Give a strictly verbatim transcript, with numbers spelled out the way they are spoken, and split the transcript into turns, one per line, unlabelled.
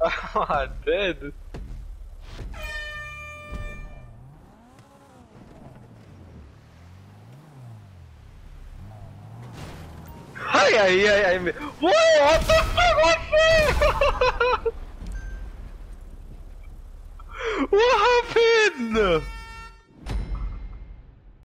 Oh, dead. Ai, ai, ai, ai. Whoa, what the fuck was that? What happened?